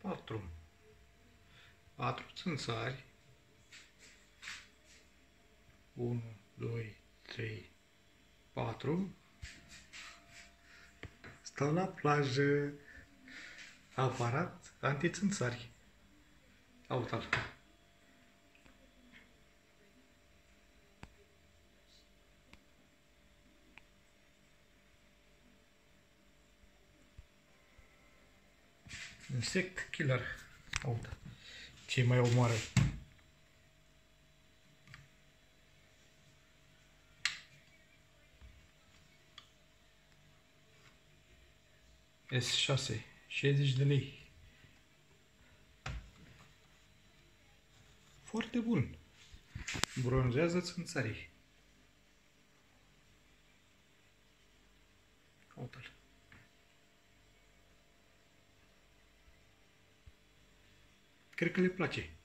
4 țânțari. 1, 2, 3, 4. Stau la plajă. Aparat antițânțari. Uite-l. Insect killer. Uite. Ce mai omoară. S6, 60 de lei. Foarte bun. Bronzează țânțarii. Uite-l. Cred că le place.